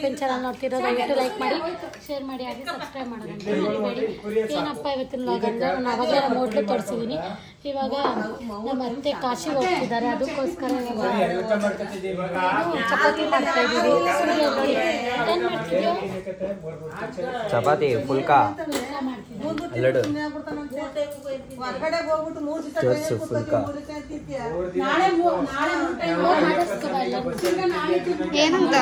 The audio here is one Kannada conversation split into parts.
ಟಿಫಿನ್ ಚಾನಲ್ ನೋಡ್ತಿರೋ ದಯವಿಟ್ಟು ಲೈಕ್ ಮಾಡಿ, ಶೇರ್ ಮಾಡಿ, ಹಾಗೆ ಸಬ್ಸ್ಕ್ರೈಬ್ ಮಾಡೋದಂತ ಮರಿಬೇಡಿ. ಏನಪ್ಪ ಇವತ್ತಿನ ವ್ಲಾಗ್ ಅಂದರೆ ನಾನು ಅವಾಗಲೇ ನಮ್ಮ ಹೋಟ್ಲು ತೋರಿಸಿದ್ದೀನಿ. ಇವಾಗ ನಮ್ಮ ಅತ್ತೆ ಕಾಶಿಗೆ ಹೋಗ್ತಿದ್ದಾರೆ, ಅದಕ್ಕೋಸ್ಕರ ಚಪಾತಿ ಮಾಡ್ತಾ ಇದ್ದೀವಿ. ಏನು ಮಾಡ್ತಿದ್ಯೋ? ಚಪಾತಿ ಫುಲ್ಕ ಎರಡು ತೋರಿಸು ಫುಲ್ಕ. ಏನಂತ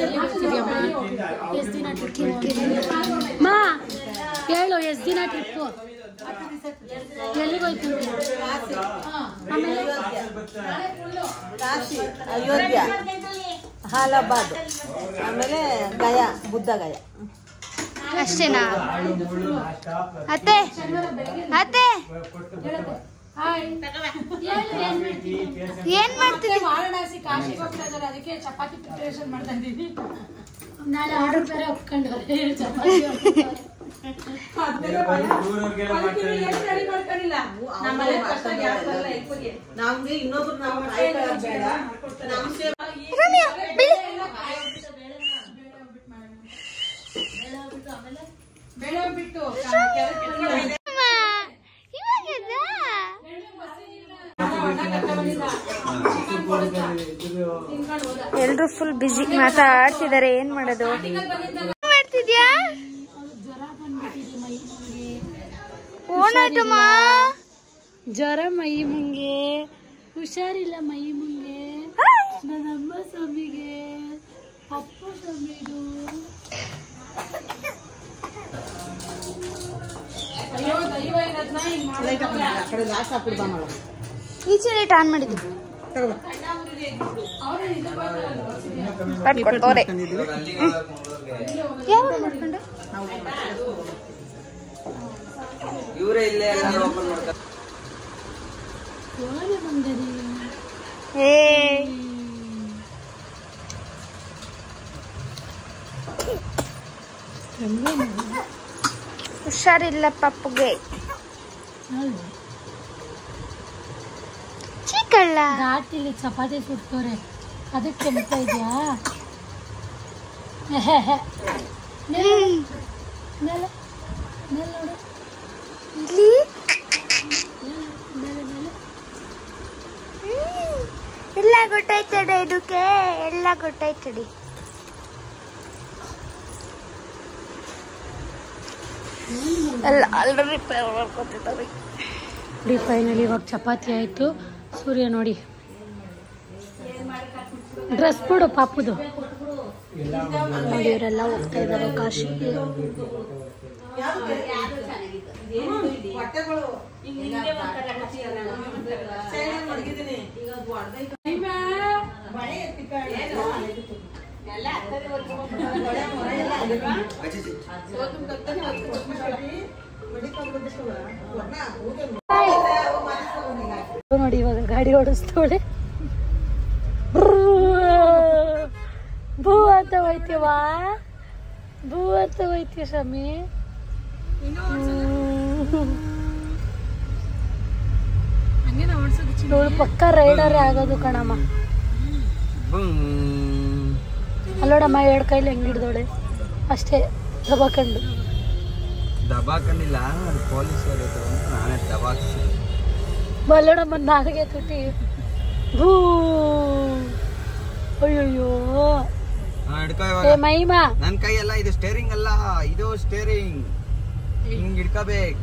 ಮಾ ಹೇಳು, ಎಷ್ಟು ದಿನ ಟ್ರಿಪ್ಪು? ಎಲ್ಲಿಗೋಯ್ತು? ಆಮೇಲೆ ಕಾಶಿ, ಅಯೋಧ್ಯ, ಹಾಲಾಬಾದ್, ಆಮೇಲೆ ಗಯಾ, ಬುದ್ಧ ಗಯಾ. ಅಷ್ಟೇನಾ ಅತ್ತೆ? ಅತ್ತೆ ಏನ್ ಮಾಡ್ತೀವಿ? ವಾರಣಾಸಿ ಕಾಶಿಗೆ ಹೋಗ್ತಾ ಇದ್ದಾರೆ, ಅದಕ್ಕೆ ಚಪಾತಿ ಪ್ರಿಪರೇಷನ್ ಮಾಡ್ತಾ ಇದ್ದೀವಿ. ನಾಳೆ ಆರ್ಡರ್ ಬೇರೆ ಒಪ್ಕೊಂಡವ್ರೆ ಚಪಾತಿ. ನಮ್ಗೆ ಇನ್ನೊಬ್ರು ಎಲ್ರು ಫುಲ್ ಬಿಸಿ ಮಾತಾಡ್ತಿದ್ದಾರೆ. ಏನ್ ಮಾಡೋದು? ಮಾಡ್ತಿದ್ಯಾ? ಓನಾಯ್ತಮ್ಮ, ಜ್ವರ ಮೈ ಮುಂಗೆ, ಹುಷಾರಿಲ್ಲ ಮೈ ಮುಂಗೆ. ನನ್ನಮ್ಮ ಸ್ವಾಮಿಗೆ, ಅಪ್ಪ ಸ್ವಾಮಿಗೂ. ಈಚೆ ಲೈಟ್ ಆನ್ ಮಾಡಿದ್ವಿ. ಕೊಡ್ತವ್ರೆ ಯಾವಾಗ ಮಾಡ್ಕೊಂಡು ಇವರೇ ಇಲ್ಲೇ ಎಲ್ಲರೂ ಓಪನ್ ಮಾಡ್ತಾರೆ. ಹುಷಾರಿಲ್ಲ ಪಪ್ಪುಗೆ. ಚಿಕ್ಕಳ್ಳ ಘಾಟಿಲಿ ಚಪಾತಿ ಸುಡ್ತವ್ರೆ, ಅದಕ್ಕೆ ಕೆಮ್ತಾ ಇದೆಯಾ? ನೋಡು ಎಲ್ಲ ಗೊತ್ತಾಯ್ತಡೆ, ಇದಕ್ಕೆ ಎಲ್ಲ ಗೊತ್ತಾಯ್ತಡಿ. ಎಲ್ಲ ಆಲ್ರೆಡಿ ಮಾಡ್ಕೊತಿದ್ದಾರೆ. ಫೈನಲಿ ಇವಾಗ ಚಪಾತಿ ಆಯಿತು. ಸೂರ್ಯ ನೋಡಿ, ಡ್ರೆಸ್ ಬಿಡು ಪಾಪುದು ನೋಡಿ. ಇವರೆಲ್ಲ ಹೋಗ್ತಾ ಇದ್ದಾರೆ ಕಾಶಿಗೆ. ನೋಡಿ ಇವಾಗ ಗಾಡಿ ಓಡಿಸ್ತವಳೆ. ಭೂ ಅಂತ ಹೋಯ್ತೀವ, ಭೂ ಅಂತ ಹೋಯ್ತೀವಿ ಸ್ವಾಮಿ. ಇವಳು ಪಕ್ಕ ರೈಡರೇ ಆಗೋದು ಕಣಮ್ಮ. ಅಲ್ಲೋಡಮ್ಮ, ಎರಡು ಕೈಲಿ ಹೆಂಗ್ ಹಿಡ್ದೋಳೆ ಅಷ್ಟೇ. ದಬಾಕಂಡಿಲ್ಲ, ಪೊಲೀಸ್ ನಾನೇ ದಬಾಕ್ಸಿ. ಬಲ್ಲೋಡಮ್ಮ ನಾಲ್ಗೆ ತುಟಿ. ಭೂ ಅಯ್ಯಯ್ಯೋ ಮಹಿಮಾ, ನನ್ ಕೈ ಅಲ್ಲ ಇದು, ಸ್ಟೇರಿಂಗ್ ಅಲ್ಲ ಇದು, ಸ್ಟೇರಿಂಗ್ ಹಿಂಗ್ ಹಿಡ್ಕೋಬೇಕು.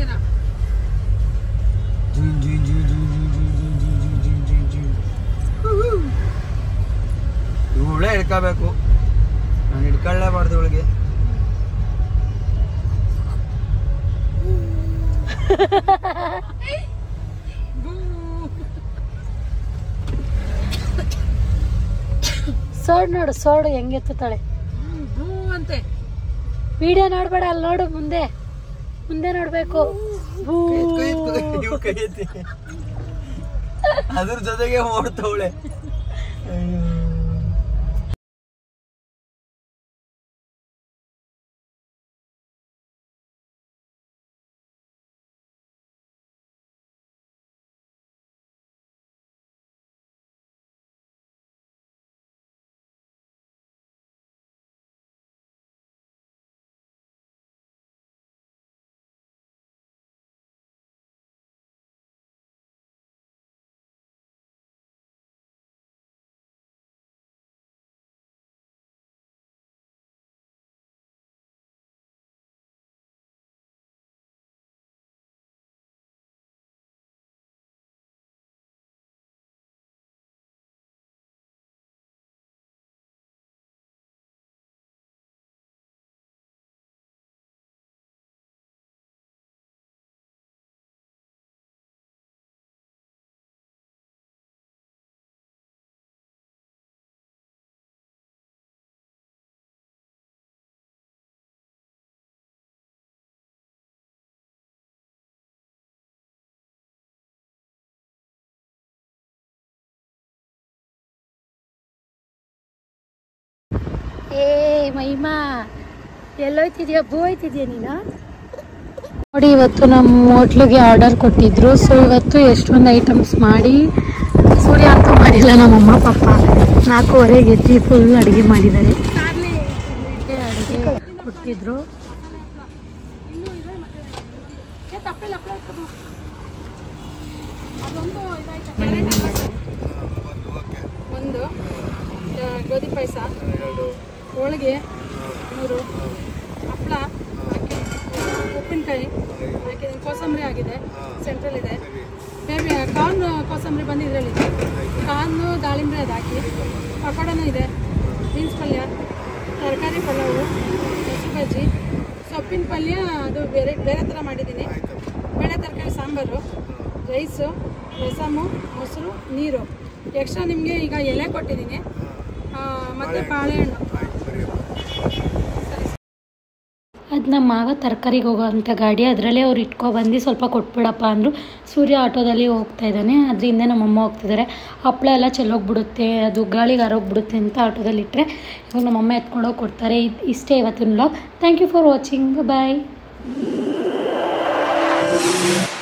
ಇವಳೇ ಹಿಡ್ಕೋಬೇಕು, ನಾನು ಹಿಡ್ಕೊಳ್ಳೇಬಾರ್ದು ಇವಳಿಗೆ. ಸೋಡ್ ನೋಡು, ಸೋಡು ಹೆಂಗೆತ್ತಾಳೆ ಅಂತೆ. ವಿಡಿಯೋ ನೋಡ್ಬೇಡ, ಅಲ್ಲಿ ನೋಡು, ಮುಂದೆ ಮುಂದೆ ನೋಡ್ಬೇಕು. ಅದ್ರ ಜೊತೆಗೆ ಓಡ್ತವಳೆ. ಮಹಿಮಾ ಎಲ್ಲೋಯ್ತಿದ್ಯಾ ಬೂ ಹೋಯ್ತಿದ್ಯಾ ನೀನು ನೋಡಿ. ಇವತ್ತು ನಮ್ಮ ಹೋಟ್ಲಿಗೆ ಆರ್ಡರ್ ಕೊಟ್ಟಿದ್ರು. ಸೊ ಇವತ್ತು ಎಷ್ಟೊಂದು ಐಟಮ್ಸ್ ಮಾಡಿ ಸೂರ್ಯ ಅಂತೂ ಮಾಡಿಲ್ಲ, ನಮ್ಮಮ್ಮ ಪಾಪ 4:15 ಎದ್ದು ಫುಲ್ ಅಡುಗೆ ಮಾಡಿದ್ದಾರೆ. ಅಡುಗೆ ಕೊಟ್ಟಿದ್ರು. ಒಂದು ಗೋಧಿ ಪಾಯಸ, ಹೋಳಿಗೆ 3, ಹಪ್ಪಳ ಉಪ್ಪಿನಕಾಯಿ ಹಾಕಿದ್ದೀನಿ, ಕೋಸಂಬರಿ ಆಗಿದೆ, ಸೆಂಟ್ರಲ್ ಇದೆ, ಬೇಬಿ ಕಾರ್ನ್ ಕೋಸಂಬರಿ ಬಂದು ಇದರಲ್ಲಿದೆ, ಕಾರ್ನು ದಾಳಿಂಬೆ ಅದು ಹಾಕಿ, ಪಕೋಡನೂ ಇದೆ, ಬೀನ್ಸ್ ಪಲ್ಯ, ತರಕಾರಿ ಪಲಾವು, ಹಸಿ ಬಜ್ಜಿ, ಸೊಪ್ಪಿನ ಪಲ್ಯ ಅದು ಬೇರೆ ಬೇರೆ ಥರ ಮಾಡಿದ್ದೀನಿ, ಬೇಳೆ ತರಕಾರಿ ಸಾಂಬಾರು, ರೈಸು, ರಸಮು, ಮೊಸರು, ನೀರು. ಎಕ್ಸ್ಟ್ರಾ ನಿಮಗೆ ಈಗ ಎಲೆ ಕೊಟ್ಟಿದ್ದೀನಿ ಮತ್ತು ಬಾಳೆಹಣ್ಣು. ಅದು ನಮ್ಮ ಮಾವ ತರಕಾರಿಗೆ ಹೋಗೋವಂಥ ಗಾಡಿ, ಅದರಲ್ಲೇ ಅವ್ರು ಇಟ್ಕೊಬಂದು ಸ್ವಲ್ಪ ಕೊಟ್ಬಿಡಪ್ಪ ಅಂದರು. ಸೂರ್ಯ ಆಟೋದಲ್ಲಿ ಹೋಗ್ತಾ ಇದ್ದಾನೆ, ಅದರಿಂದ ನಮ್ಮಮ್ಮ ಹೋಗ್ತಿದ್ದಾರೆ. ಹಪ್ಪಳ ಎಲ್ಲ ಚೆಲ್ಲೋಗ್ಬಿಡುತ್ತೆ, ಅದು ಗಾಳಿಗೆ ಆರೋಗ್ಬಿಡುತ್ತೆ ಅಂತ ಆಟೋದಲ್ಲಿ ಇಟ್ಟರೆ ಇವಾಗ ನಮ್ಮಮ್ಮ ಎತ್ಕೊಂಡೋಗಿ ಕೊಡ್ತಾರೆ. ಇಷ್ಟೇ ಇವತ್ತಿನ vlog. Thank you for watching. Bye.